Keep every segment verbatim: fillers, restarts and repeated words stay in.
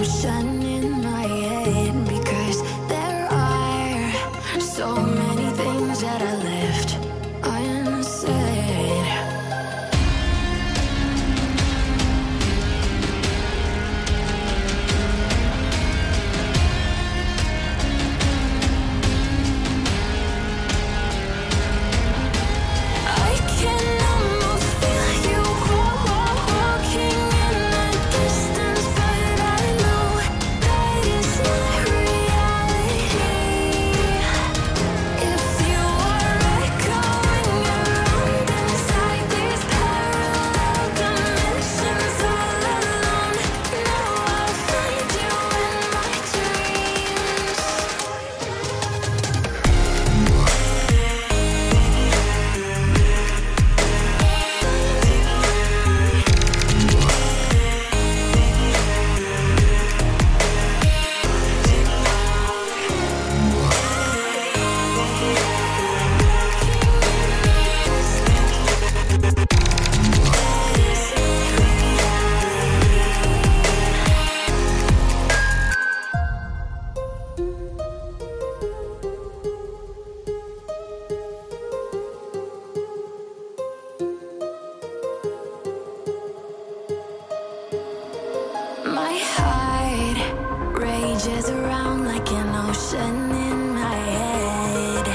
ocean in my head, because there are so many things that I left unsaid. I can almost feel you walking in the distance, but I know that it's not reality. If you are echoing around inside these parallel dimensions all alone, now I'll find you in my dreams. My heart rages around like an ocean in my head.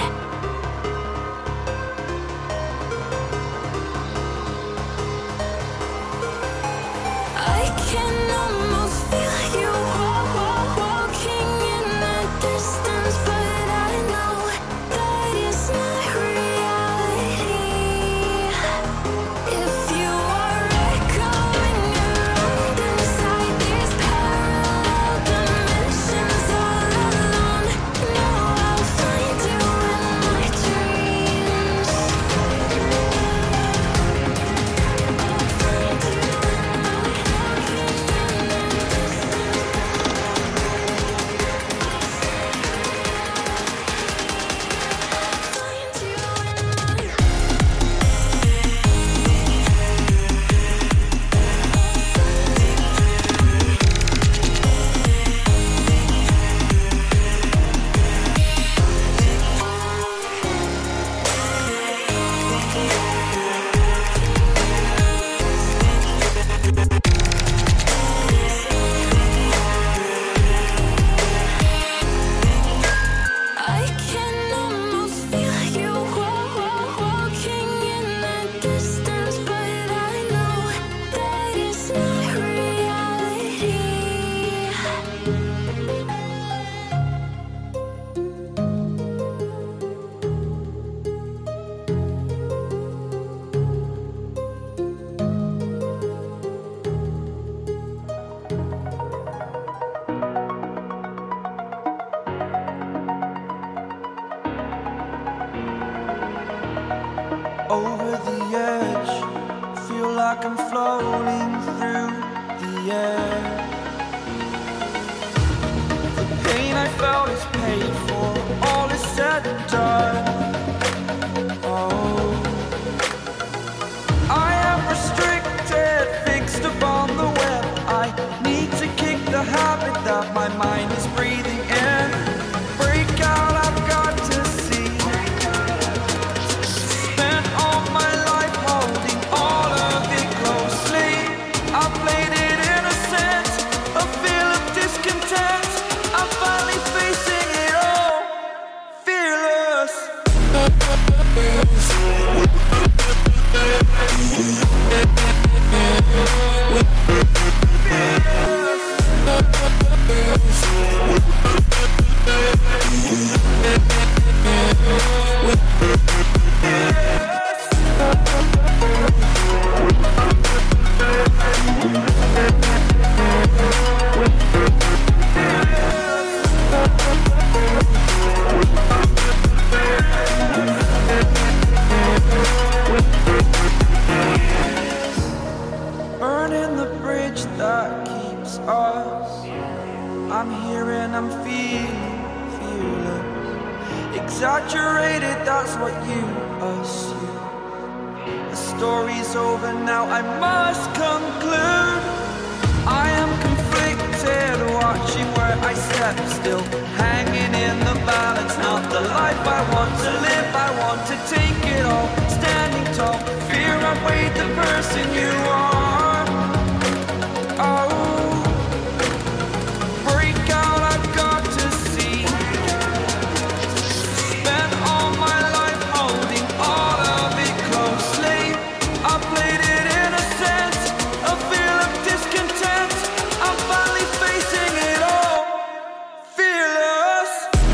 I can almost feel you walking in the distance, but I know that it's not reality. If you are echoing around inside these parallel dimensions all alone, now I'll find you in my dreams. I'll find you in my find you in my I can almost feel you walking in the distance, but I know that it's not reality. Over the edge, feel like I'm floating through the air. The pain I felt is paid for, all is said and done. Oh, I am restricted, fixed upon the web. I need to kick the habit that my mind is breathing in. Break out, I've got to see. Spent all my life holding all of it closely. I played it innocent, a feel of discontent. I'm finally facing it all, fearless. Burning the bridge that keeps us. I'm here and I'm feeling fearless. Exaggerated, that's what you assume. The story's over now, I must conclude. I am conflicted, why where I step still, hanging in the balance. Not the life I want to live, I want to take it all. Standing tall, fear I weighed the person you are. Oh, break out, I've got to see. Spent all my life holding all of it closely. I played it innocent, a feel of discontent. I'm finally facing it all, fearless.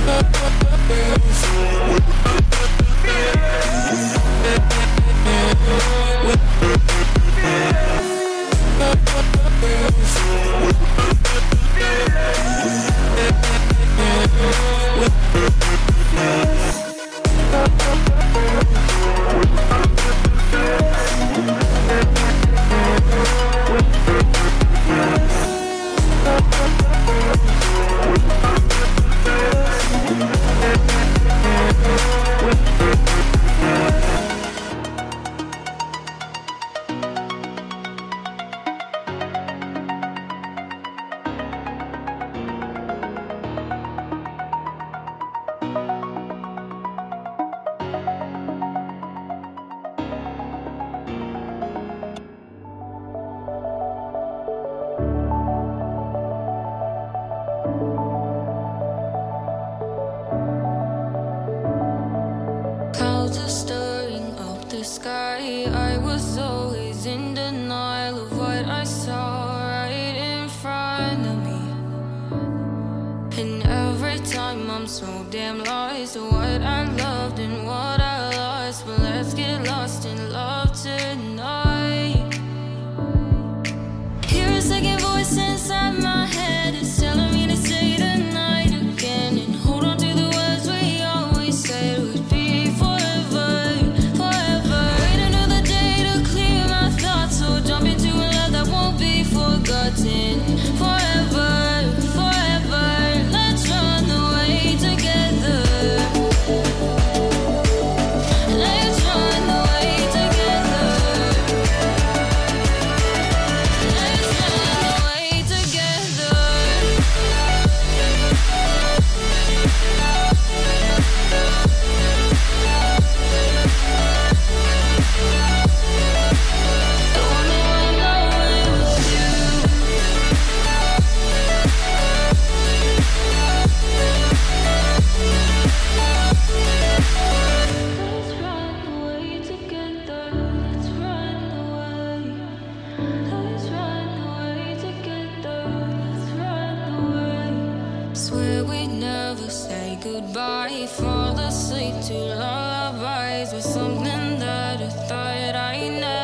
Clouds are stirring up the sky. I was always in denial of what I saw right in front of me. And every time I'm so damn lost to what I loved and what I lost. But let's get lost in love tonight. Hear a second voice inside my head. It's telling me to say tonight again. And hold on to the words we always said would be forever, forever. Wait another day to clear my thoughts. So jump into a love that won't be forgotten. Forever, forever. Let's run away together. Let's run away together. Let's run away together. The one who went away with you. Let's run away together. Let's run away. Let's run away together. Let's run away. Swear we'd never say goodbye. Fall asleep to lullabies with something that I thought I never